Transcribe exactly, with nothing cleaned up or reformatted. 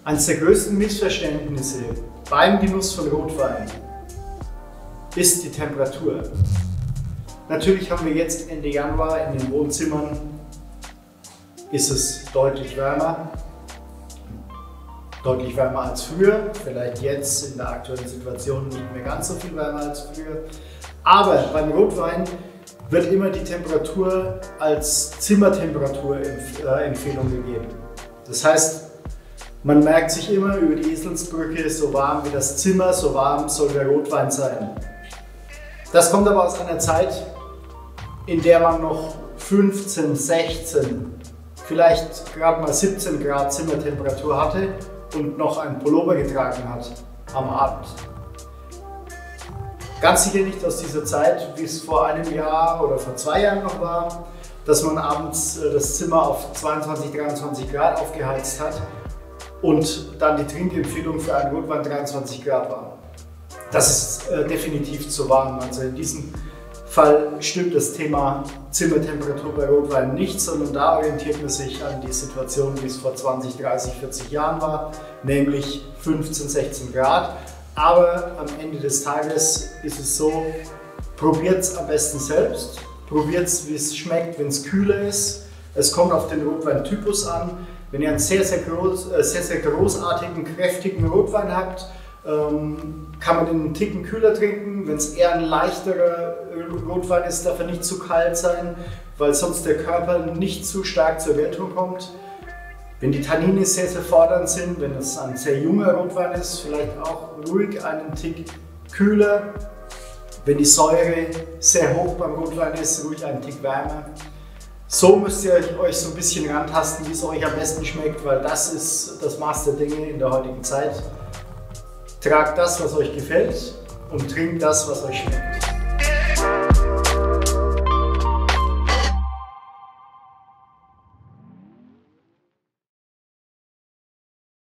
Eines der größten Missverständnisse beim Genuss von Rotwein ist die Temperatur. Natürlich haben wir jetzt Ende Januar in den Wohnzimmern ist es deutlich wärmer. Deutlich wärmer als früher, vielleicht jetzt in der aktuellen Situation nicht mehr ganz so viel wärmer als früher. Aber beim Rotwein wird immer die Temperatur als Zimmertemperatur-Empfehlung gegeben. Das heißt, man merkt sich immer über die Eselsbrücke, so warm wie das Zimmer, so warm soll der Rotwein sein. Das kommt aber aus einer Zeit, in der man noch fünfzehn, sechzehn, vielleicht gerade mal siebzehn Grad Zimmertemperatur hatte und noch einen Pullover getragen hat am Abend. Ganz sicher nicht aus dieser Zeit, wie es vor einem Jahr oder vor zwei Jahren noch war, dass man abends das Zimmer auf zweiundzwanzig, dreiundzwanzig Grad aufgeheizt hat und dann die Trinkempfehlung für einen Rotwein dreiundzwanzig Grad war. Das ist äh, definitiv zu warm. Also in diesem Fall stimmt das Thema Zimmertemperatur bei Rotwein nicht, sondern da orientiert man sich an die Situation, wie es vor zwanzig, dreißig, vierzig Jahren war, nämlich fünfzehn, sechzehn Grad. Aber am Ende des Tages ist es so, probiert es am besten selbst, probiert es, wie es schmeckt, wenn es kühler ist. Es kommt auf den Rotweintypus an. Wenn ihr einen sehr, sehr, groß, äh, sehr, sehr großartigen, kräftigen Rotwein habt, ähm, kann man den einen Ticken kühler trinken. Wenn es eher ein leichterer Rotwein ist, darf er nicht zu kalt sein, weil sonst der Körper nicht zu stark zur Geltung kommt. Wenn die Tannine sehr, sehr fordernd sind, wenn es ein sehr junger Rotwein ist, vielleicht auch ruhig einen Tick kühler. Wenn die Säure sehr hoch beim Rotwein ist, ruhig einen Tick wärmer. So müsst ihr euch so ein bisschen rantasten, wie es euch am besten schmeckt, weil das ist das Maß der Dinge in der heutigen Zeit. Tragt das, was euch gefällt und trinkt das, was euch schmeckt.